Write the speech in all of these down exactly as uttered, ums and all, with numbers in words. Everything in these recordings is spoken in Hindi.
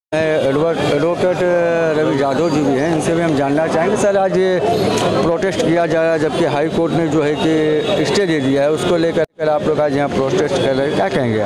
एडवोकेट रवि यादव जी भी हैं, इनसे भी हम जानना चाहेंगे। सर, आज ये प्रोटेस्ट किया जा रहा है जबकि हाई कोर्ट ने जो है कि स्टे दे दिया है, उसको लेकर आप लोग आज यहाँ प्रोटेस्ट कर रहे हैं, क्या कहेंगे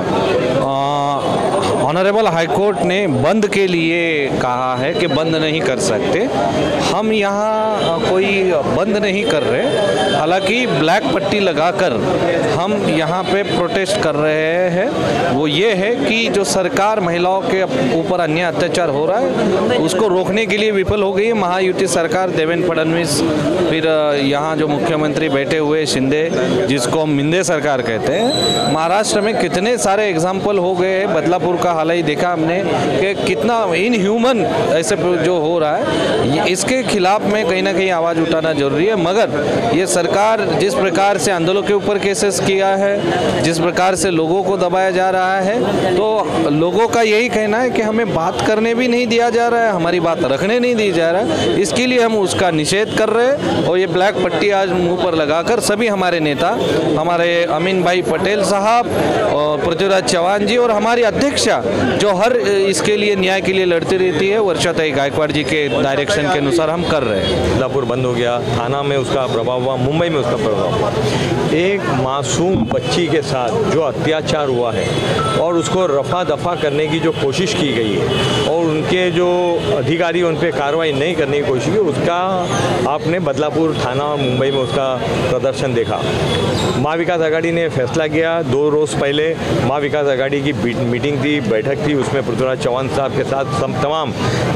आप? ऑनरेबल हाई कोर्ट ने बंद के लिए कहा है कि बंद नहीं कर सकते। हम यहाँ कोई बंद नहीं कर रहे, हालांकि ब्लैक पट्टी लगाकर हम यहाँ पे प्रोटेस्ट कर रहे हैं। वो ये है कि जो सरकार महिलाओं के ऊपर अन्याय अत्याचार हो रहा है उसको रोकने के लिए विफल हो गई है महायुति सरकार। देवेंद्र फडणवीस, फिर यहाँ जो मुख्यमंत्री बैठे हुए शिंदे, जिसको हम मिंदे सरकार कहते हैं। महाराष्ट्र में कितने सारे एग्जाम्पल हो गए हैं, बदलापुर का हाल ही देखा हमने कि कितना इनह्यूमन ऐसे जो हो रहा है। इसके खिलाफ में कहीं ना कहीं आवाज़ उठाना जरूरी है। मगर ये सरकार जिस प्रकार से आंदोलनों के ऊपर केसेस किया है, जिस प्रकार से लोगों को दबाया जा रहा है, तो लोगों का यही कहना है कि हमें बात करने भी नहीं दिया जा रहा है, हमारी बात रखने नहीं दी जा रहा है। इसके लिए हम उसका निषेध कर रहे हैं और ये ब्लैक पट्टी आज मुंह पर लगाकर सभी हमारे नेता, हमारे अमीन भाई पटेल साहब और पृथ्वीराज चौहान जी और हमारी अध्यक्षा जो हर इसके लिए न्याय के लिए लड़ती रहती है, वर्षाताई गायकवाड़ जी के डायरेक्शन के अनुसार हम कर रहे हैं। बदलापुर बंद हो गया, थाना में उसका प्रभाव हुआ, मुंबई में उसका प्रभाव हुआ। एक मासूम बच्ची के साथ जो अत्याचार हुआ है और उसको रफा दफा करने की जो कोशिश की गई है और उनके जो अधिकारी उन पर कार्रवाई नहीं करने की कोशिश की, उसका आपने बदलापुर थाना और मुंबई में उसका प्रदर्शन देखा। माँ विकास आघाड़ी ने फैसला किया, दो रोज़ पहले माँ विकास आघाड़ी की मीटिंग थी, बैठक थी, उसमें पृथ्वीराज चौहान साहब के साथ सब तमाम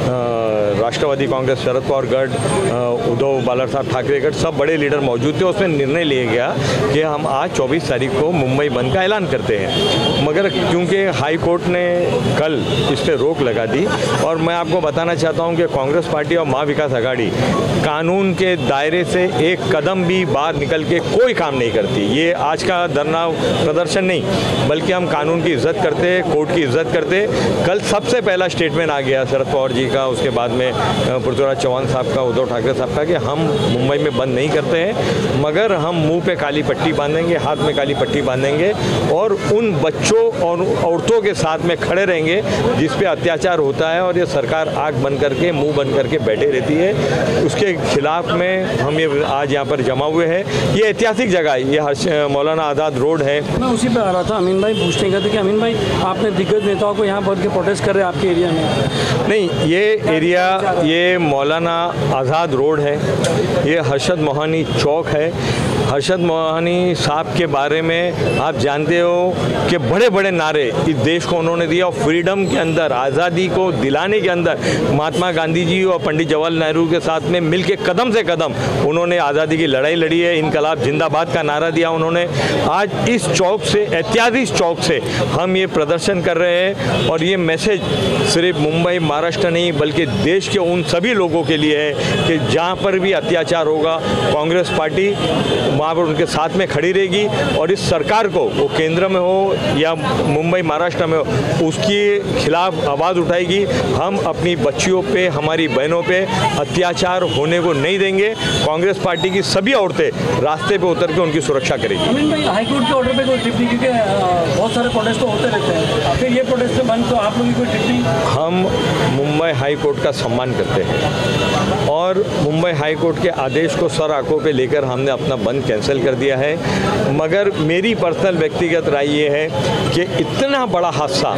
राष्ट्रवादी कांग्रेस, शरद पवार गढ़, उद्धव बाला साहब ठाकरे गढ़, सब बड़े लीडर मौजूद थे। उसमें निर्णय लिया गया कि हम आज चौबीस तारीख को मुंबई बंद का ऐलान करते हैं। मगर क्योंकि हाई कोर्ट ने कल इस पर रोक लगा दी और मैं आपको बताना चाहता हूं कि कांग्रेस पार्टी और माँ विकास आघाड़ी कानून के दायरे से एक कदम भी बाहर निकल के कोई काम नहीं करती। ये आज का धरना प्रदर्शन नहीं, बल्कि हम कानून की इज्जत करते, कोर्ट की इज्जत करते। कल सबसे पहला स्टेटमेंट आ गया शरद पवार जी का, उसके बाद में पृथ्वीराज चौहान साहब का, उद्धव ठाकरे साहब का, कि हम मुंबई में बंद नहीं करते हैं, मगर हम मुंह पे काली पट्टी बांधेंगे, हाथ में काली पट्टी बांधेंगे और उन बच्चों और औरतों के साथ में खड़े रहेंगे जिस पे अत्याचार होता है और ये सरकार आंख बंद करके, मुंह बंद करके बैठे रहती है। उसके खिलाफ में हम ये आज यहाँ पर जमा हुए हैं। ये ऐतिहासिक जगह है, ये मौलाना आज़ाद रोड है। मैं उसी पे आ रहा था। अमीन भाई पूछने का था कि अमीन भाई, आपने दिग्गज नेताओं को यहाँ बढ़ के प्रोटेस्ट कर रहे हैं आपके एरिया में? नहीं, ये एरिया ये मौलाना आज़ाद रोड है, ये हर्षद मोहानी चौक है। हर्षद मोहानी साहब के बारे में आप जानते हो कि बड़े बड़े नारे इस देश को उन्होंने दिया और फ्रीडम के अंदर, आज़ादी को दिलाने के अंदर महात्मा गांधी जी और पंडित जवाहरलाल नेहरू के साथ में मिल के कदम से कदम उन्होंने आज़ादी की लड़ाई लड़ी है। इनकलाब जिंदाबाद का नारा दिया उन्होंने। आज इस चौक से, ऐतिहासिक चौक से हम ये प्रदर्शन कर रहे हैं और ये मैसेज सिर्फ मुंबई महाराष्ट्र नहीं बल्कि देश के उन सभी लोगों के लिए है कि जहाँ पर भी अत्याचार होगा कांग्रेस पार्टी वहाँ पर उनके साथ में खड़ी रहेगी और इस सरकार को, वो केंद्र में हो या मुंबई महाराष्ट्र में हो, उसके खिलाफ आवाज़ उठाएगी। हम अपनी बच्चियों पे, हमारी बहनों पे अत्याचार होने को नहीं देंगे। कांग्रेस पार्टी की सभी औरतें रास्ते पे उतर के उनकी सुरक्षा करेगी। अमीन भाई, हाई कोर्ट के ऑर्डर पे कोई टिप्पणी, क्योंकि बहुत सारे प्रोटेस्ट तो होते रहते हैं, फिर ये प्रोटेस्ट बंद, तो आप लोग की कोई टिप्पणी? हम मुंबई हाई कोर्ट का सम्मान करते हैं और मुंबई हाई कोर्ट के आदेश को सर आंखों पे लेकर हमने अपना बंद कैंसिल कर दिया है। मगर मेरी पर्सनल व्यक्तिगत राय ये है कि इतना बड़ा हादसा,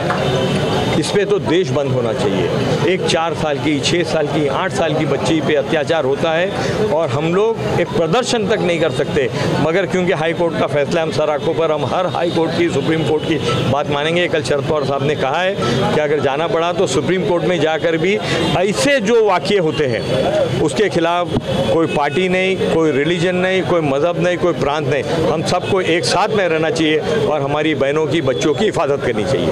इस पे तो देश बंद होना चाहिए। एक चार साल की, छः साल की, आठ साल की बच्ची पे अत्याचार होता है और हम लोग एक प्रदर्शन तक नहीं कर सकते, मगर क्योंकि हाई कोर्ट का फैसला हम सर आंखों पर, हम हर हाई कोर्ट की, सुप्रीम कोर्ट की बात मानेंगे। कल शरद पवार साहब ने कहा है कि अगर जाना पड़ा तो सुप्रीम कोर्ट में जाकर भी ऐसे जो वाक़ये होते हैं उसके खिलाफ कोई पार्टी नहीं, कोई रिलीजन नहीं, कोई मज़हब नहीं, कोई प्रांत नहीं, हम सबको एक साथ में रहना चाहिए और हमारी बहनों की, बच्चों की हिफाजत करनी चाहिए।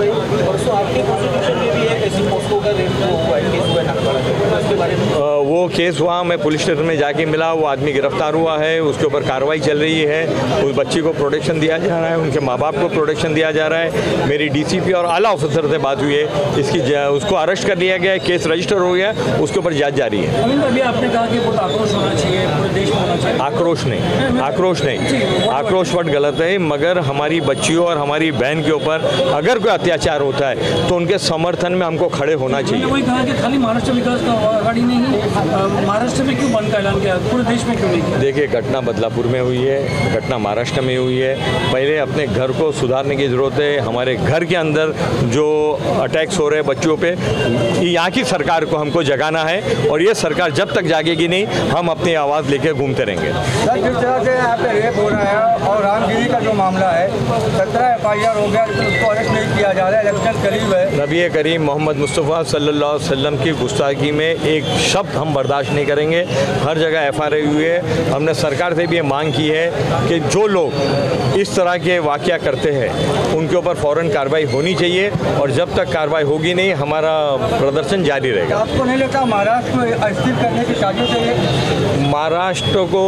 वो केस हुआ, मैं पुलिस स्टेशन में जाके मिला, वो आदमी गिरफ्तार हुआ है, उसके ऊपर कार्रवाई चल रही है, उस बच्ची को प्रोटेक्शन दिया जा रहा है, उनके माँ बाप को प्रोटेक्शन दिया जा रहा है। मेरी डीसीपी और आला ऑफिसर से बात हुई है, इसकी उसको अरेस्ट कर लिया गया है, केस रजिस्टर हो गया, उसके ऊपर जांच जारी है। अमित भाई, आपने कहा कि बहुत आक्रोश होना चाहिए, पूरे देश में होना चाहिए। आक्रोश नहीं, आक्रोश नहीं, आक्रोश वर्ड गलत है, मगर हमारी बच्चियों और हमारी बहन के ऊपर अगर कोई अत्याचार होता है तो उनके समर्थन में हमको खड़े होना चाहिए। वही कहा कि खाली महाराष्ट्र विकास का आघाड़ी नहीं, महाराष्ट्र में क्यों बंद का ऐलान किया, पूरे देश में क्यों नहीं? देखिए, घटना बदलापुर में हुई है, घटना महाराष्ट्र में हुई है। पहले अपने घर को सुधारने की ज़रूरत है। हमारे घर के अंदर जो अटैक्स हो रहे हैं बच्चों पे, यहाँ की सरकार को हमको जगाना है, और ये सरकार जब तक जागेगी नहीं, हम अपनी आवाज़ लेकर घूमते रहेंगे। सर, जिस तरह से यहाँ पे रेप हो रहा है और रामगिरी का जो मामला है, सत्रह एफ आई आर हो गया, लेकिन उसको अरेस्ट नहीं किया जा रहा है, इलेक्शन करीब है। नबी करीम मोहम्मद मुस्तफ़ा सल्लल्लाहु अलैहि वसल्लम की गुस्ताखी में एक शब्द हम बर्दाश्त नहीं करेंगे। हर जगह एफ आई आर हुई है। हमने सरकार से भी ये मांग की है कि जो लोग इस तरह के वाक़या करते हैं उनके ऊपर फ़ौरन कार्रवाई होनी चाहिए, और जब तक कार्रवाई होगी नहीं, हमारा प्रदर्शन जारी रहेगा। आपको नहीं लगता महाराष्ट्र को अस्थिर करने की साजिश है? महाराष्ट्र को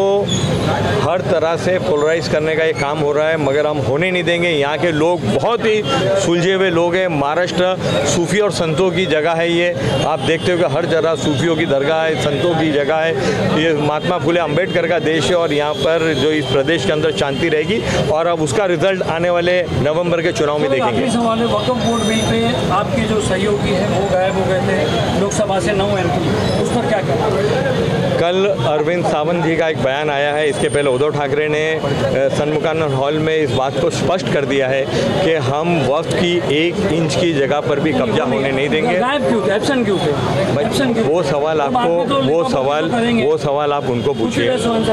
हर तरह से पोलराइज करने का ये काम हो रहा है, मगर हम होने नहीं देंगे। यहाँ के लोग बहुत ही सुलझे हुए लोग हैं। महाराष्ट्र सूफी और संतों की जगह है। ये आप देखते हो कि हर जगह सूफियों की दरगाह है, संतों की जगह है। ये महात्मा फुले अम्बेडकर का देश है, और यहाँ पर जो इस प्रदेश के अंदर शांति रहेगी, और अब उसका रिजल्ट आने वाले नवंबर के चुनाव में देखेंगे। सवाल है, वक्फ बोर्ड बिल पे आपके जो सहयोगी हैं वो गायब हो गए थे लोकसभा से, नौ एम पी, उस पर क्या कहना? कल अरविंद सावंत जी का एक बयान आया है। इसके पहले उद्धव ठाकरे ने सन्मुखानंद हॉल में इस बात को स्पष्ट कर दिया है कि हम वक्त की एक इंच की जगह पर भी कब्जा होने नहीं देंगे। गायब क्यों थे? एब्सेंट क्यों थे? वो सवाल आपको वो सवाल वो सवाल आप उनको पूछिए।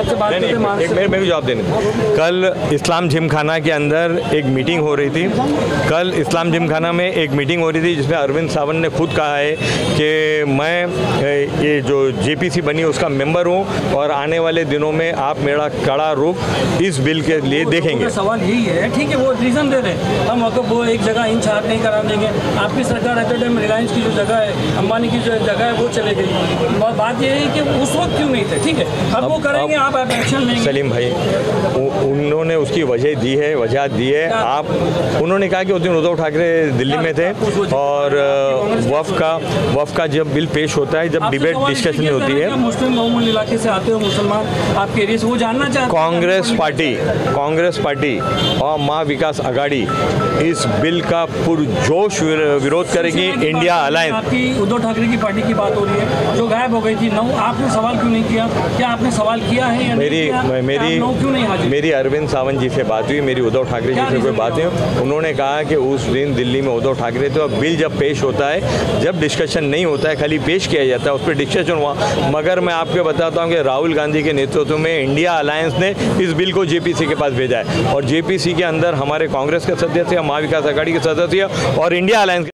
मेरे जवाब देने। कल इस्लाम जिमखाना के अंदर एक मीटिंग हो रही थी। कल इस्लाम जिमखाना में एक मीटिंग हो रही थी जिसमें अरविंद सावंत ने खुद कहा है कि मैं ये जो जेपीसी बनी उसका मेंबर हूँ, और आने वाले दिनों में आप मेरा कड़ा रुख इस बिल के लिए देखेंगे। सवाल यही है, ठीक है, वो रीज़न दे रहे हैं, हम वक़्फ़ वो एक जगह इंच हाथ नहीं करा देंगे। आपकी सरकार एट टाइम रिलायंस की जो जगह है, अंबानी की जो जगह है, वो चले गई। बात ये है कि उस वक्त क्यों नहीं थे? ठीक है, अब वो करेंगे, आप एक्शन लेंगे। सलीम भाई, उन्होंने उसकी वजह दी है, वजह दी है। आप उन्होंने कहा कि उस दिन उद्धव ठाकरे दिल्ली में थे, और वफ़ का वफ़ का जब बिल पेश होता है, जब डिबेट डिस्कशन होती है, मुस्लिम बहुमूल्य इलाके से आते हो मुसलमान, आपके एरिया से, वो जानना चाहते हैं। कांग्रेस पार्टी कांग्रेस पार्टी और महा विकास आघाड़ी इस बिल का पुरजोश विरोध करेगी। इंडिया अलायंस, आपकी उद्धव ठाकरे की पार्टी की बात हो रही है जो गायब हो गई थी, नौ, आपने सवाल क्यों नहीं किया? क्या आपने सवाल किया है या मेरी नहीं किया? मेरी क्यों नहीं मेरी अरविंद सावंत जी से बात हुई, मेरी उद्धव ठाकरे जी से कोई बात नहीं। उन्होंने कहा कि उस दिन दिल्ली में उद्धव ठाकरे थे, और बिल जब पेश होता है, जब डिस्कशन नहीं होता है, खाली पेश किया जाता है, उस पर डिस्कशन हुआ। मगर मैं आपको बताता हूँ कि राहुल गांधी के नेतृत्व में इंडिया अलायंस ने इस बिल को जेपीसी के पास भेजा है, और जेपीसी के अंदर हमारे कांग्रेस के सदस्य, महा विकास आघाड़ी के सदस्य और इंडिया अलायंस